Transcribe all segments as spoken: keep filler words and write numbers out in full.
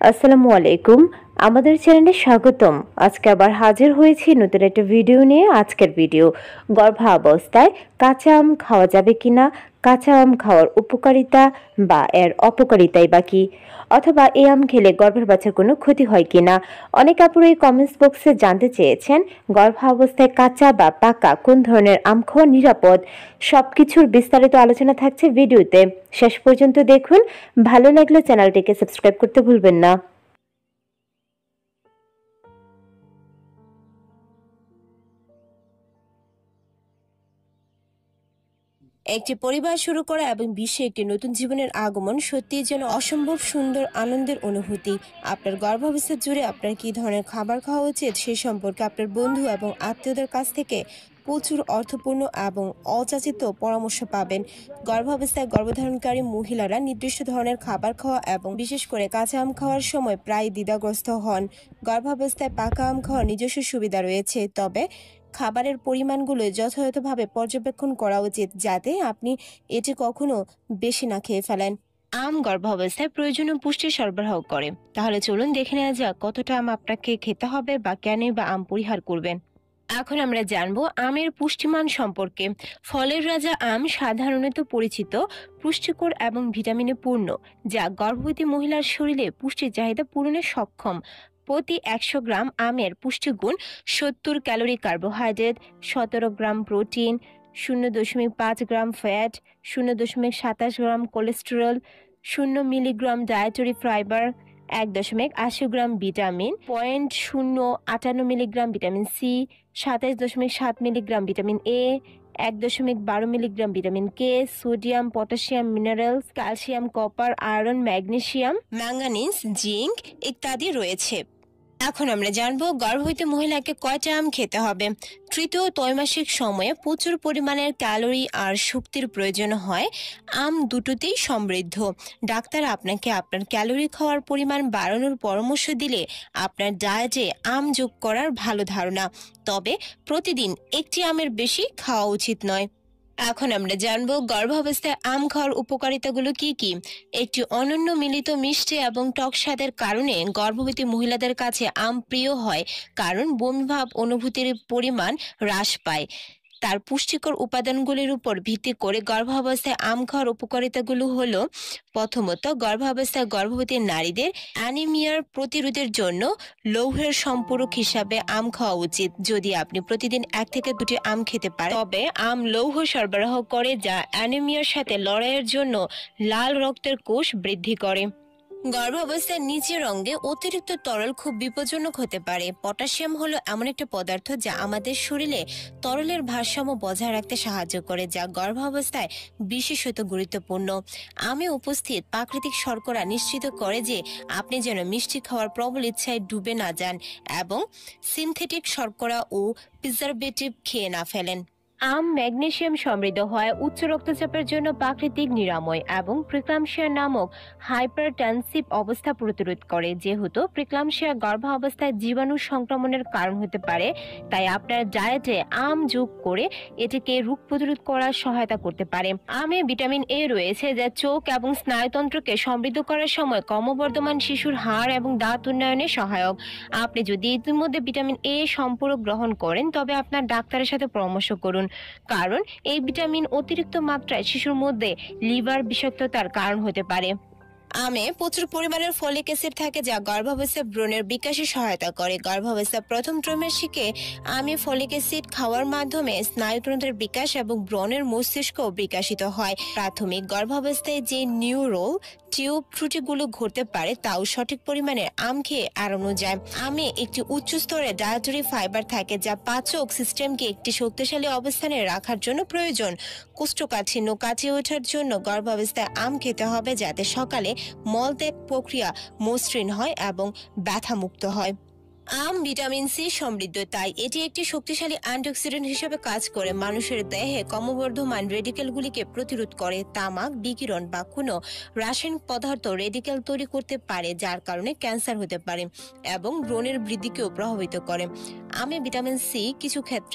আসসালামু আলাইকুম। আমাদের চ্যানেলে স্বাগতম। আজকে আবার হাজির হয়েছি নতুন একটা ভিডিও নিয়ে। আজকের ভিডিও গর্ভাবস্থায় কাঁচা আম খাওয়া যাবে কিনা, কাঁচা আম খাওয়ার উপকারিতা বা এর অপকারিতাই বা কি, অথবা এই আম খেলে গর্ভের বাচ্চার কোনো ক্ষতি হয় কিনা। অনেক আপুরা এই কমেন্টস বক্সে জানতে চেয়েছেন গর্ভাবস্থায় কাঁচা বা পাকা কোন ধরনের আম খাওয়া নিরাপদ। সবকিছুর বিস্তারিত আলোচনা থাকছে ভিডিওতে, শেষ পর্যন্ত দেখুন। ভালো লাগলে চ্যানেলটিকে সাবস্ক্রাইব করতে ভুলবেন না। একটি পরিবার শুরু করা এবং বিশ্বে একটি নতুন জীবনের আগমন সত্যিই যেন অসম্ভব সুন্দর আনন্দের অনুভূতি। আপনার গর্ভাবস্থা জুড়ে আপনার কী ধরনের খাবার খাওয়া উচিত সে সম্পর্কে আপনার বন্ধু এবং আত্মীয়দের কাছ থেকে প্রচুর অর্থপূর্ণ এবং অযাচিত পরামর্শ পাবেন। গর্ভাবস্থায় গর্ভধারণকারী মহিলারা নির্দিষ্ট ধরনের খাবার খাওয়া এবং বিশেষ করে কাঁচা আম খাওয়ার সময় প্রায় দ্বিধাগ্রস্ত হন। গর্ভাবস্থায় পাকা আম খাওয়ার নিজস্ব সুবিধা রয়েছে, তবে খাবারের পরিমাণগুলো যথাযথভাবে পর্যবেক্ষণ করা উচিত যাতে আপনি এটি কখনো বেশি না খেয়ে ফেলেন। আম গর্ভাবস্থায় প্রয়োজনীয় পুষ্টি সরবরাহ করে। তাহলে চলুন দেখে নেওয়া যাক কতটা আম আপনাকে খেতে হবে বা কেন বা আম পরিহার করবেন। এখন আমরা জানবো আমের পুষ্টিমান সম্পর্কে। ফলের রাজা আম সাধারণত পরিচিত পুষ্টিকর এবং ভিটামিনে পূর্ণ, যা গর্ভবতী মহিলার শরীরে পুষ্টির চাহিদা পূরণে সক্ষম। প্রতি একশো গ্রাম আমের পুষ্টিগুণ সত্তর ক্যালোরি কার্বোহাইড্রেট, সতেরো গ্রাম প্রোটিন, শূন্য দশমিক পাঁচ গ্রাম ফ্যাট, শূন্য দশমিক সাতাশ গ্রাম কোলেস্টেরল, শূন্য মিলিগ্রাম ডায়েটরি ফাইবার, এক দশমিক আশি গ্রাম ভিটামিন, পয়েন্ট শূন্য আটান্ন মিলিগ্রাম ভিটামিন সি, সাতাশ দশমিক সাত মিলিগ্রাম ভিটামিন এ, এক দশমিক বারো milligram vitamin K, sodium, potassium, minerals, calcium, copper, iron, magnesium, manganese, zinc ইত্যাদি রয়েছে। এখন আমরা জানবো গর্ভবতী মহিলাকে কয়টা আম খেতে হবে। তৃতীয় ত্রৈমাসিক সময়ে প্রচুর পরিমাণের ক্যালোরি আর শক্তির প্রয়োজন হয়। আম দুটোতেই সমৃদ্ধ। ডাক্তার আপনাকে আপনার ক্যালোরি খাওয়ার পরিমাণ বাড়ানোর পরামর্শ দিলে আপনার ডায়েটে আম যোগ করার ভালো ধারণা, তবে প্রতিদিন একটি আমের বেশি খাওয়া উচিত নয়। এখন আমরা জানবো গর্ভাবস্থায় আম খাওয়ার উপকারিতাগুলো কি কি। একটি অনন্য মিলিত মিষ্টি এবং টক স্বাদের কারণে গর্ভবতী মহিলাদের কাছে আম প্রিয় হয়, কারণ বমিভাব অনুভূতির পরিমাণ হ্রাস পায়। তার পুষ্টিকর উপাদানগুলির উপর ভিত্তি করে গর্ভাবস্থায় আম খাওয়ার উপকারিতাগুলো হলো: প্রথমত, গর্ভাবস্থায় গর্ভবতী নারীদের অ্যানিমিয়ার প্রতিরোধের জন্য লৌহের সম্পূরক হিসাবে আম খাওয়া উচিত। যদি আপনি প্রতিদিন এক থেকে দুটি আম খেতে পারেন তবে আম লৌহ সরবরাহ করে, যা অ্যানিমিয়ার সাথে লড়াইয়ের জন্য লাল রক্তের কোষ বৃদ্ধি করে। গর্ভাবস্থায় নিচের অঙ্গে অতিরিক্ত তরল খুব বিপজ্জনক হতে পারে। পটাশিয়াম হলো এমন একটা পদার্থ যা আমাদের শরীরে তরলের ভারসাম্য বজায় রাখতে সাহায্য করে, যা গর্ভাবস্থায় বিশেষত গুরুত্বপূর্ণ। আমে উপস্থিত প্রাকৃতিক শর্করা নিশ্চিত করে যে আপনি যেন মিষ্টি খাওয়ার প্রবল ইচ্ছায় ডুবে না যান এবং সিনথেটিক শর্করা ও প্রিজারভেটিভ খেয়ে না ফেলেন। আম ম্যাগনেসিয়াম সমৃদ্ধ হয়, উচ্চ রক্তচাপের জন্য প্রাকৃতিক নিরাময় এবং প্রিক্লাম্সিয়া নামক হাইপারটেনসিভ অবস্থা প্রতিরোধ করে। যেহেতু প্রিক্লাম্সিয়া গর্ভাবস্থায় জীবাণু সংক্রমণের কারণ হতে পারে, তাই আপনার ডায়েটে আম যোগ করে এটিকে রোগ প্রতিরোধ করার সহায়তা করতে পারে। আমে ভিটামিন এ রয়েছে, যা চোখ এবং স্নায়ুতন্ত্রকে সমৃদ্ধ করার সময় ক্রমবর্ধমান শিশুর হাড় এবং দাঁত উন্নয়নে সহায়ক। আপনি যদি ইতিমধ্যে ভিটামিন এ সম্পূরক গ্রহণ করেন তবে আপনার ডাক্তারের সাথে পরামর্শ করুন, কারণ এই ভিটামিন অতিরিক্ত মাত্রায় শিশুর মধ্যে লিভার বিষাক্ততার কারণ হতে পারে। আমে প্রচুর পরিমাণের ফলিক অ্যাসিড থাকে, যা গর্ভাবস্থায় ভ্রূণের বিকাশে সহায়তা করে। গর্ভাবস্থার প্রথম ত্রৈমাসিকে আমে ফলিক অ্যাসিড খাওয়ার মাধ্যমে স্নায়ুতন্ত্রের বিকাশ এবং ভ্রূণের মস্তিষ্ক বিকশিত হয়। প্রাথমিক গর্ভাবস্থায় যে নিউরল টিউব ত্রুটিগুলো ঘটতে পারে তাও সঠিক পরিমাণে আম খেয়ে এড়ানো যায়। আমে একটি উচ্চ স্তরের ডায়েটরি ফাইবার থাকে, যা পাচক সিস্টেমকে একটি শক্তিশালী অবস্থানে রাখার জন্য প্রয়োজন। কোষ্ঠকাঠিন্য কাটিয়ে ওঠার জন্য গর্ভাবস্থায় আম খেতে হবে, যাতে সকালে মলত্যাগ প্রক্রিয়া মসৃণ হয় এবং ব্যথামুক্ত হয়। আম ভিটামিন সি সমৃদ্ধ, তাই এটি একটি শক্তিশালী অ্যান্টিঅক্সিডেন্ট হিসেবে কাজ করে। মানুষের দেহে ক্রমবর্ধমান রেডিকেলগুলিকে প্রতিরোধ করে। তামাক, বিকিরণ বা কোনো রাসায়নিক পদার্থ রেডিকেল তৈরি করতে পারে, যার কারণে ক্যান্সার হতে পারে এবং ভ্রূণের বৃদ্ধিকেও প্রভাবিত করে। আমে ভিটামিন সি কিছু ক্ষেত্রে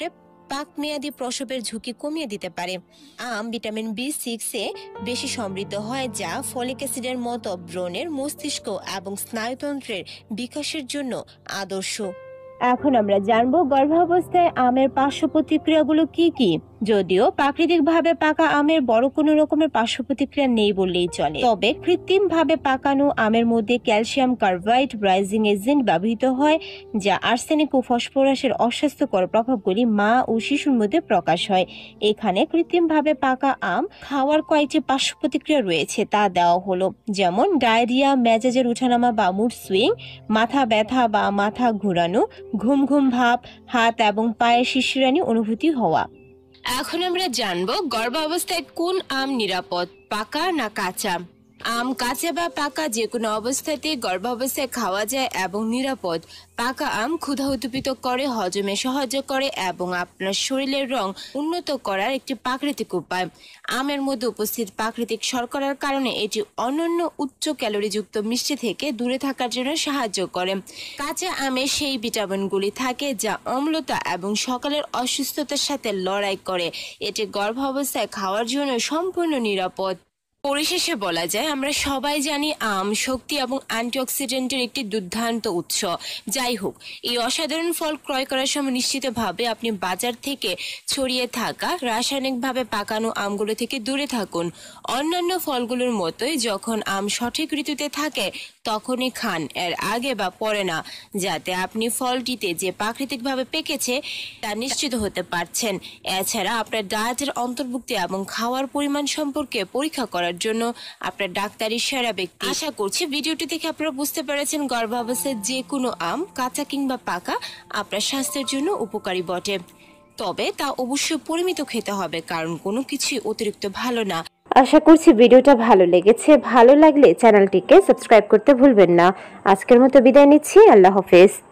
পাক মেয়াদী প্রসবের ঝুঁকি কমিয়ে দিতে পারে। আম ভিটামিন বি সিক্স এ বেশি সমৃদ্ধ হয়, যা ফলিক অ্যাসিডের মতো ব্রণের, মস্তিষ্ক এবং স্নায়ুতন্ত্রের বিকাশের জন্য আদর্শ। এখন আমরা জানবো গর্ভাবস্থায় আমের পার্শ্ব প্রতিক্রিয়াগুলো কি কি। যদিও প্রাকৃতিকভাবে পাকা আমের বড় কোনো রকমের পার্শ্ব প্রতিক্রিয়া নেই বললেই চলে, তবে কৃত্রিমভাবে পাকানো আমের মধ্যে ক্যালসিয়াম কার্বাইড রাইজিং এজেন্ট ব্যবহৃত হয়, যা আর্সেনিক ও ফসফরাসের অস্বাস্থ্যকর প্রভাবগুলি মা ও শিশুর মধ্যে প্রকাশ হয়। এখানে কৃত্রিমভাবে পাকা আম খাওয়ার কয়েকটি পার্শ্ব প্রতিক্রিয়া রয়েছে, তা দেওয়া হলো, যেমন ডায়রিয়া, মেজাজের উঠানামা বা মুড সুইং, মাথা ব্যথা বা মাথা ঘোরানো, ঘুম ঘুম ভাব, হাত এবং পায়ের শিরশিরানি অনুভূতি হওয়া। এখন আমরা জানবো গর্ভাবস্থায় কোন আম নিরাপদ, পাকা না কাঁচা। আম কাঁচা বা পাকা যে কোনো অবস্থাতে গর্ভাবস্থায় খাওয়া যায় এবং নিরাপদ। পাকা আম ক্ষুধা উদ্দীপিত করে, হজমে সাহায্য করে এবং আপনার শরীরের রং উন্নত করার একটি প্রাকৃতিক উপায়। আমের মধ্যে উপস্থিত প্রাকৃতিক শর্করার কারণে এটি অন্যান্য উচ্চ ক্যালোরিযুক্ত মিষ্টি থেকে দূরে থাকার জন্য সাহায্য করে। কাঁচা আমে সেই ভিটামিনগুলি থাকে যা অম্লতা এবং সকালের অসুস্থতার সাথে লড়াই করে। এটি গর্ভাবস্থায় খাওয়ার জন্য সম্পূর্ণ নিরাপদ। পরিশেষে বলা যায়, আমরা সবাই জানি আম শক্তি এবং অ্যান্টিঅক্সিডেন্টের একটি দুর্দান্ত উৎস। যাই হোক, এই অসাধারণ ফল ক্রয় করার সময় নিশ্চিতভাবে আপনি বাজার থেকে ছড়িয়ে থাকা রাসায়নিকভাবে পাকানো আমগুলো থেকে দূরে থাকুন। অন্যান্য ফলগুলোর মতোই যখন আম সঠিক ঋতুতে থাকে তখনই খান, এর আগে বা পরে না, যাতে আপনি ফলটিতে যে প্রাকৃতিকভাবে পেকেছে তা নিশ্চিত হতে পারছেন। এছাড়া আপনার ডায়েটের অন্তর্ভুক্তি এবং খাওয়ার পরিমাণ সম্পর্কে পরীক্ষা করার জন্য আপনার ডাক্তারি সেরা ব্যক্তি। আশা করছি ভিডিওটি দেখে আপনারা বুঝতে পেরেছেন গর্ভাবস্থায় যে কোনো আম কাঁচা কিংবা পাকা আপনার স্বাস্থ্যের জন্য উপকারী বটে, তবে তা অবশ্যই পরিমিত খেতে হবে, কারণ কোনো কিছুই অতিরিক্ত ভালো না। আশা করছি ভিডিওটা ভালো লেগেছে। ভালো লাগলে চ্যানেলটিকে সাবস্ক্রাইব করতে ভুলবেন না। আজকের মতো বিদায় নিচ্ছি। আল্লাহ হাফেজ।